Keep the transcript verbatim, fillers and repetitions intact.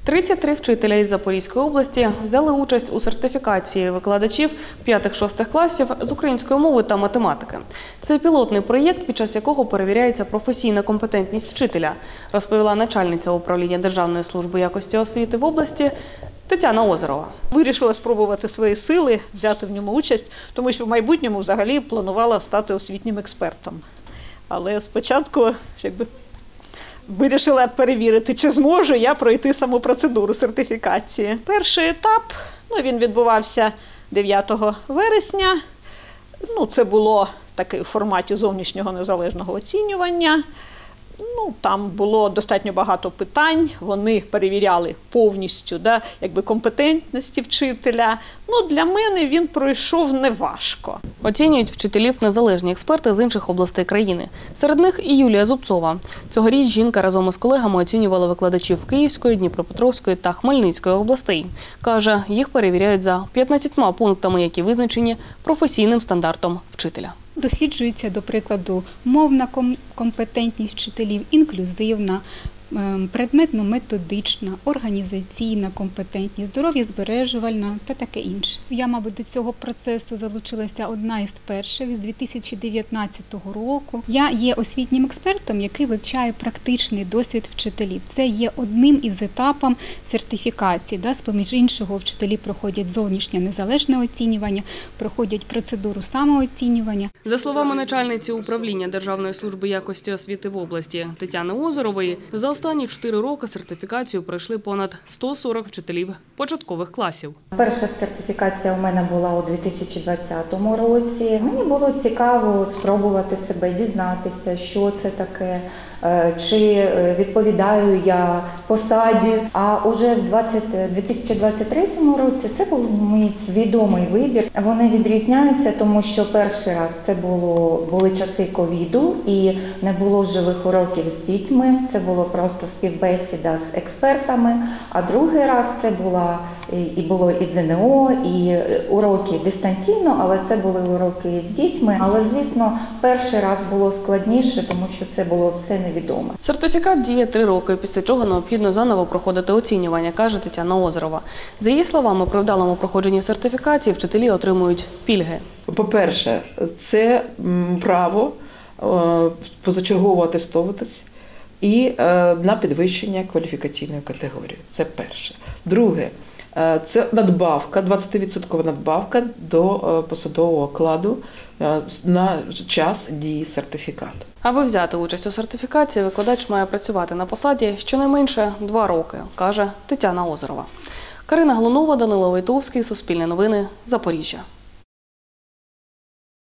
тридцять три вчителя із Запорізької області взяли участь у сертифікації викладачів п'ятих-шостих класів з української мови та математики. Це пілотний проєкт, під час якого перевіряється професійна компетентність вчителя, розповіла начальниця управління Державної служби якості освіти в області Тетяна Озерова. Вирішила спробувати свої сили, взяти в ньому участь, тому що в майбутньому взагалі планувала стати освітнім експертом. Але спочатку якби, вирішила перевірити, чи зможу я пройти саму процедуру сертифікації. Перший етап, ну, він відбувався дев'ятого вересня. Ну, це було таке в форматі зовнішнього незалежного оцінювання. Ну, там було достатньо багато питань, вони перевіряли повністю да, якби компетентності вчителя. Ну, для мене він пройшов неважко. Оцінюють вчителів незалежні експерти з інших областей країни. Серед них і Юлія Зубцова. Цьогоріч жінка разом із колегами оцінювала викладачів Київської, Дніпропетровської та Хмельницької областей. Каже, їх перевіряють за п'ятнадцятьма пунктами, які визначені професійним стандартом вчителя. Досліджується, до прикладу, мовна компетентність вчителів, інклюзивна, предметно-методична, організаційна компетентність, здоров'язбережувальна та таке інше. Я, мабуть, до цього процесу залучилася одна із перших з дві тисячі дев'ятнадцятого року. Я є освітнім експертом, який вивчає практичний досвід вчителів. Це є одним із етапів сертифікації. Да? З-поміж іншого, вчителі проходять зовнішнє незалежне оцінювання, проходять процедуру самооцінювання. За словами начальниці управління Державної служби якості освіти в області Тетяни Озерової, за останні чотири роки сертифікацію пройшли понад сто сорок вчителів початкових класів. Перша сертифікація у мене була у дві тисячі двадцятому році. Мені було цікаво спробувати себе, дізнатися, що це таке, чи відповідаю я посаді. А уже в дві тисячі двадцять третьому році це був мій свідомий вибір. Вони відрізняються, тому що перший раз це було, були часи ковіду і не було живих уроків з дітьми, це було просто співбесіда з експертами, а другий раз це була і було і ЗНО, і уроки дистанційно, але це були уроки з дітьми. Але, звісно, перший раз було складніше, тому що це було все невідоме. Сертифікат діє три роки, після чого необхідно заново проходити оцінювання, каже Тетяна Озерова. За її словами, при вдалому проходженні сертифікації вчителі отримують пільги. По-перше, це право позачергово атестовуватись і на підвищення кваліфікаційної категорії. Це перше. Друге, це надбавка, двадцятивідсоткова надбавка до посадового окладу на час дії сертифікату. Аби взяти участь у сертифікації, викладач має працювати на посаді щонайменше два роки, каже Тетяна Озерова. Карина Глунова, Данило Войтовський, Суспільне новини, Запоріжжя.